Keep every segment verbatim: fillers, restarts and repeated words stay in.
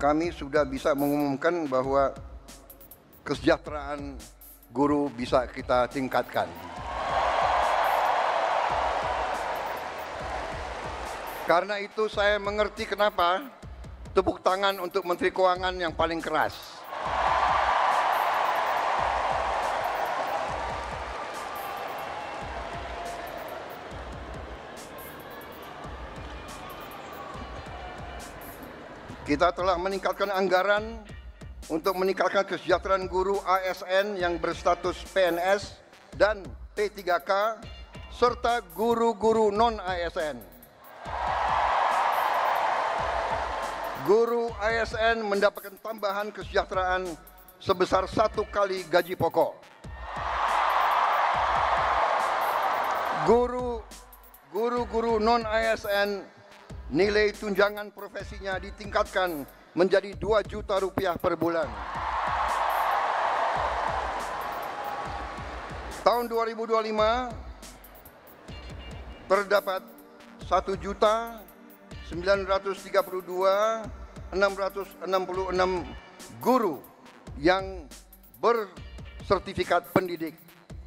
kami sudah bisa mengumumkan bahwa kesejahteraan guru bisa kita tingkatkan. Karena itu saya mengerti kenapa tepuk tangan untuk Menteri Keuangan yang paling keras. Kita telah meningkatkan anggaran untuk meningkatkan kesejahteraan guru A S N yang berstatus P N S dan P tiga K serta guru-guru non A S N. Guru A S N mendapatkan tambahan kesejahteraan sebesar satu kali gaji pokok. Guru guru-guru non A S N nilai tunjangan profesinya ditingkatkan menjadi dua juta rupiah per bulan. Tahun dua ribu dua puluh lima terdapat satu juta sembilan ratus tiga puluh dua ribu enam ratus enam puluh enam guru yang bersertifikat pendidik,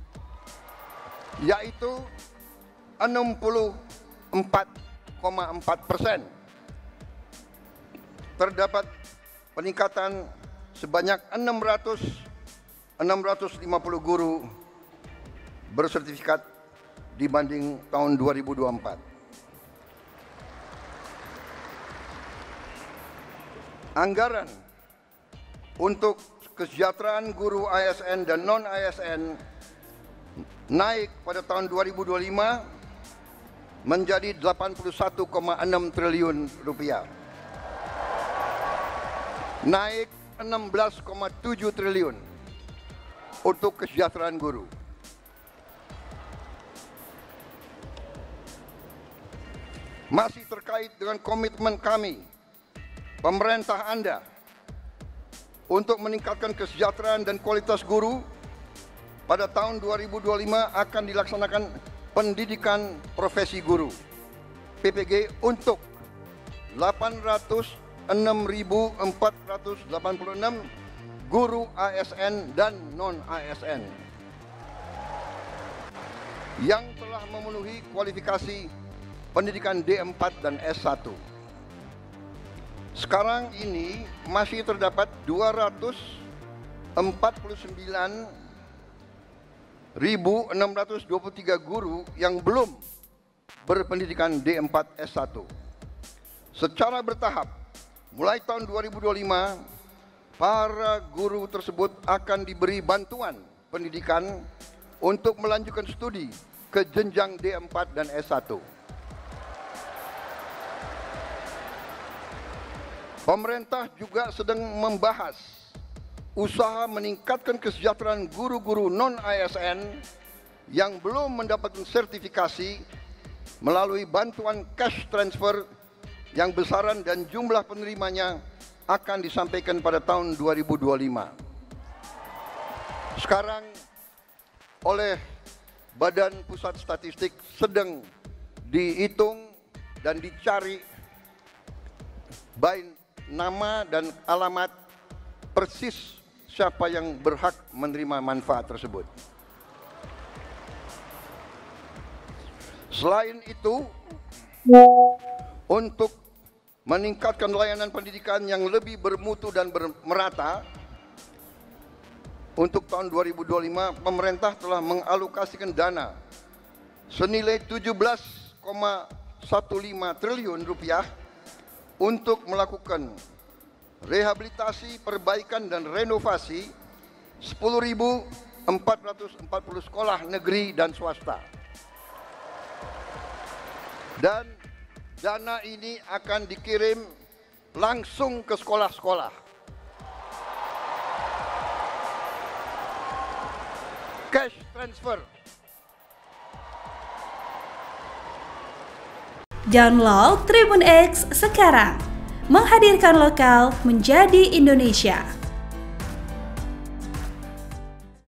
yaitu enam puluh empat koma empat persen. Terdapat peningkatan sebanyak enam ratus lima puluh guru bersertifikat dibanding tahun dua ribu dua puluh empat. Anggaran untuk kesejahteraan guru A S N dan non A S N naik pada tahun dua ribu dua puluh lima menjadi delapan puluh satu koma enam triliun rupiah. Naik enam belas koma tujuh triliun untuk kesejahteraan guru. Masih terkait dengan komitmen kami, pemerintah Anda, untuk meningkatkan kesejahteraan dan kualitas guru, pada tahun dua ribu dua puluh lima akan dilaksanakan pendidikan profesi guru P P G untuk delapan ratus enam ribu empat ratus delapan puluh enam guru A S N dan non A S N yang telah memenuhi kualifikasi pendidikan D empat dan S satu. Sekarang ini masih terdapat dua ratus empat puluh sembilan ribu enam ratus dua puluh tiga guru yang belum berpendidikan D empat S satu. Secara bertahap, mulai tahun dua ribu dua puluh lima, para guru tersebut akan diberi bantuan pendidikan untuk melanjutkan studi ke jenjang D empat dan S satu. Pemerintah juga sedang membahas usaha meningkatkan kesejahteraan guru-guru non A S N yang belum mendapatkan sertifikasi melalui bantuan cash transfer yang besaran dan jumlah penerimanya akan disampaikan pada tahun dua ribu dua puluh lima. Sekarang oleh Badan Pusat Statistik sedang dihitung dan dicari baik nama dan alamat persis siapa yang berhak menerima manfaat tersebut. Selain itu, untuk meningkatkan layanan pendidikan yang lebih bermutu dan merata, untuk tahun dua ribu dua puluh lima pemerintah telah mengalokasikan dana senilai tujuh belas koma lima belas triliun rupiah untuk melakukan rehabilitasi, perbaikan dan renovasi sepuluh ribu empat ratus empat puluh sekolah negeri dan swasta. Dan dana ini akan dikirim langsung ke sekolah-sekolah. Cash transfer. Download Tribun X sekarang, menghadirkan lokal menjadi Indonesia.